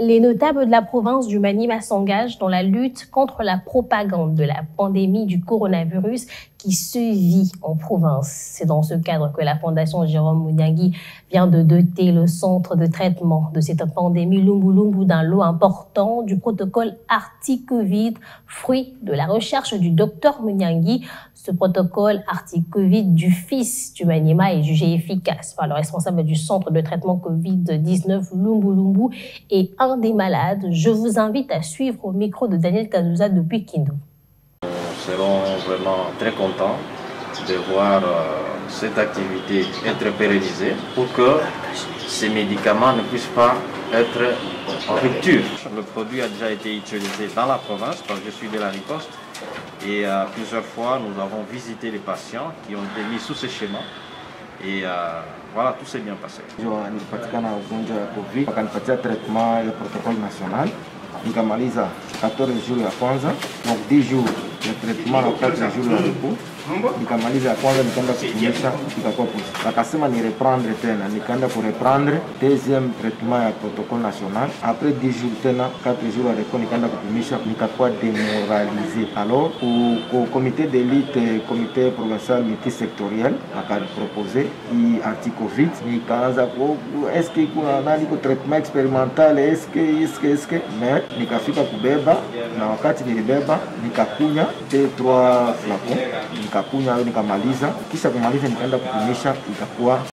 Les notables de la province du Maniema s'engagent dans la lutte contre la propagande de la pandémie du coronavirus qui se vit en province. C'est dans ce cadre que la Fondation Jérôme Mouniangui vient de doter le centre de traitement de cette pandémie Lumbu Lumbu d'un lot important du protocole Arti-Covid, fruit de la recherche du docteur Mouniangui. Ce protocole Arti-Covid du fils du Maniema est jugé efficace par le responsable du centre de traitement Covid-19 Lumbu Lumbu et un des malades. Je vous invite à suivre au micro de Daniel Kazouza depuis Kindu. Nous serons vraiment très contents de voir cette activité être pérennisée pour que ces médicaments ne puissent pas être en rupture. Le produit a déjà été utilisé dans la province parce que je suis de la riposte et plusieurs fois nous avons visité les patients qui ont été mis sous ce schéma. Et voilà, tout s'est bien passé. Nilipatikana ugonjwa ya COVID, wakanipatia traitement ya protocole national, nikamaliza 14 jours ya kwanza, donc 10 jours ya traitement na 4 jours ya repos. Nikamaliza ya kwanza nikaenda kutumisha ikakuwa positif. Akasema ni reprendre tena, nikaenda ku reprendre deuxième traitement ya protocole national. Après 10 jours tena 4 jours ya repos nikaenda kutumisha nikakuwa démoralisé. Alors au comité d'élite, comité provincial multisectoriel akaproposer hii Arti-Covid, nikaanza est-ce que kuna nani ko traitement expérimental est-ce que mais nikafika kubeba na wakati nilibeba nikakunya 3 flacons nikakunya au nikamaliza, kisha kumaliza nikaenda kutumisha ikakuwa